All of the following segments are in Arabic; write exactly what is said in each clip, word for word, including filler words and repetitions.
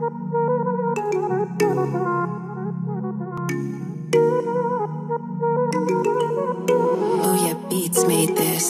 Booyah Beats made this.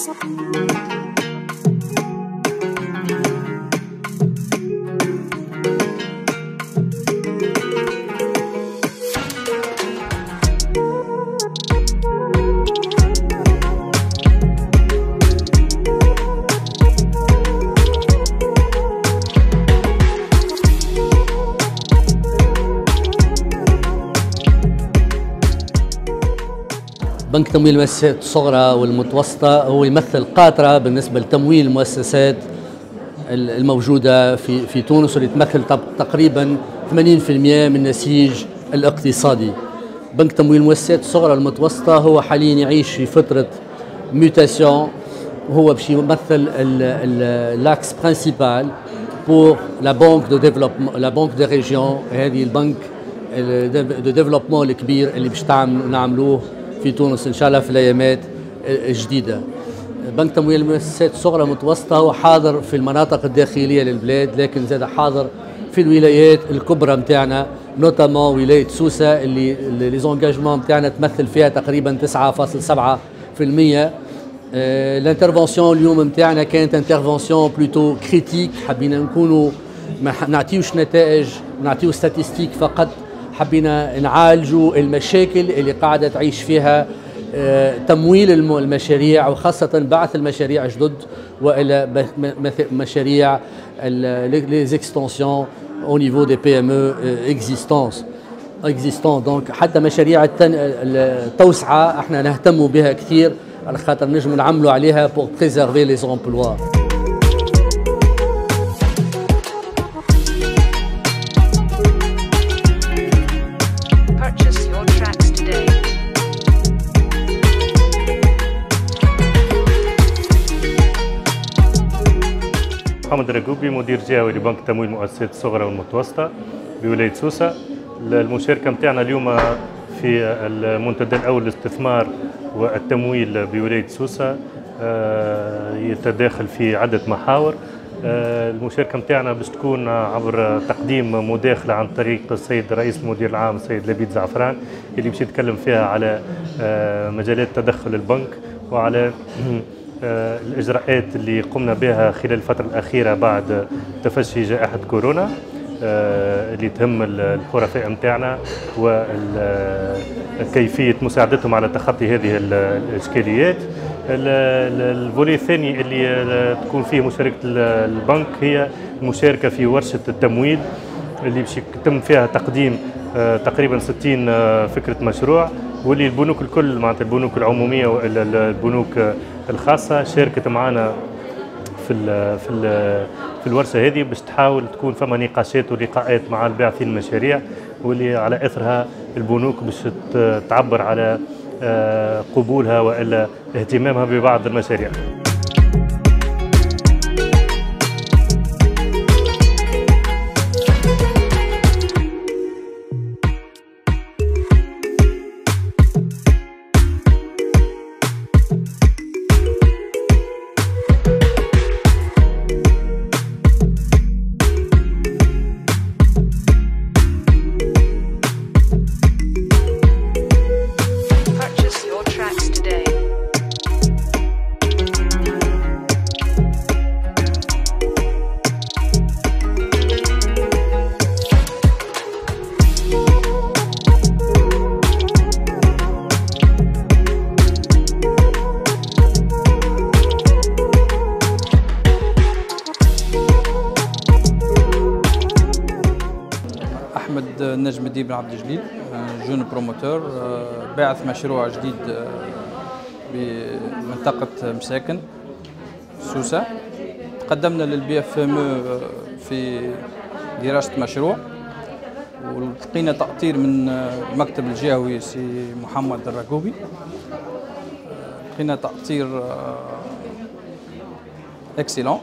بنك تمويل المؤسسات الصغرى والمتوسطة هو يمثل قاطرة بالنسبة لتمويل المؤسسات الموجودة في في تونس، واللي تمثل تقريبا ثمانين بالمئة من النسيج الاقتصادي. بنك تمويل المؤسسات الصغرى والمتوسطة هو حاليا يعيش في فترة ميوتاسيون، وهو باش يمثل لاكس برينسيبال بور لا بانك دو ديفلوبمون لا بانك دي ريجيون، هذه البنك دو ديفلوبمون الكبير اللي باش نعملوه في تونس ان شاء الله في الايامات الجديده. بنك تمويل المؤسسات الصغرى والمتوسطه هو حاضر في المناطق الداخليه للبلاد، لكن زاد حاضر في الولايات الكبرى نتاعنا، نوتامون ولايه سوسه اللي لي زونجاجمون نتاعنا تمثل فيها تقريبا تسعة فاصلة سبعة بالمئة. الانترفونسيون اليوم نتاعنا كانت انترفونسيون بلوتو كريتيك، حبينا نكونوا ما نعطيوش نتائج نعطيو ستاتستيك فقط، حبينا نعالجوا المشاكل اللي قاعدة تعيش فيها تمويل المشاريع، وخاصة بعث المشاريع جدد وإلى مشاريع les extensions au niveau des P M E existants existants. donc حتى مشاريع التوسعة احنا نهتموا بها كثير على خاطر نجموا نعملوا عليها pour préserver les emplois. محمد الرقوبي، مدير جهوي لبنك تمويل المؤسسات الصغرى والمتوسطة بولاية سوسة. المشاركة نتاعنا اليوم في المنتدى الأول للاستثمار والتمويل بولاية سوسة يتداخل في عدة محاور. المشاركة نتاعنا باش تكون عبر تقديم مداخلة عن طريق السيد رئيس المدير العام السيد لبيد زعفران، اللي باش يتكلم فيها على مجالات تدخل البنك وعلى الإجراءات اللي قمنا بها خلال الفترة الأخيرة بعد تفشي جائحة كورونا اللي تهم الحرفاء متاعنا وكيفية مساعدتهم على تخطي هذه الإشكاليات. الفولي الثاني اللي تكون فيه مشاركة البنك هي المشاركة في ورشة التمويل اللي باش يتم فيها تقديم تقريبا ستين فكرة مشروع، واللي البنوك الكل معناتها البنوك العموميه والا البنوك الخاصه شاركت معنا في ال في ال في الورشه هذه باش تحاول تكون فما نقاشات ولقاءات مع الباعثين المشاريع، واللي على اثرها البنوك باش تعبر على قبولها والا اهتمامها ببعض المشاريع. أحمد نجم الدين بن عبد الجليل، جون بروموتور، باعث مشروع جديد بمنطقة مساكن سوسة. تقدمنا للبي اف ام في دراسة مشروع، ولقينا تأطير من المكتب الجهوي سي محمد الرقوبي. لقينا تأطير اكسيلون.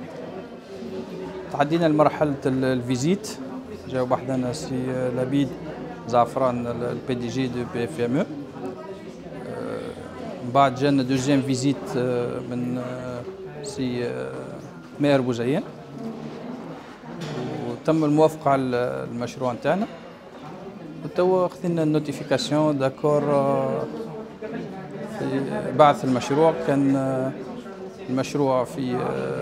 تعدينا لمرحلة الفيزيت، جاوب وحدنا سي لبيد زعفران البي دي جي دو بي اف ام. من بعد جانا دوزيام فيزيت من سي ماهر بوزيان، تم الموافقة على المشروع نتاعنا، وتوا خذينا النوتيفيكاسيون داكور في بعث المشروع. كان المشروع في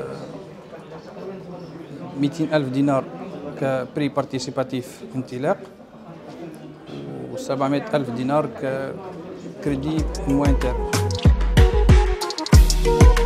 مئتين ألف دينار كبري بارتيسيباتيف انطلاق، و سبعمائة ألف دينار ككريدي موان تيرم.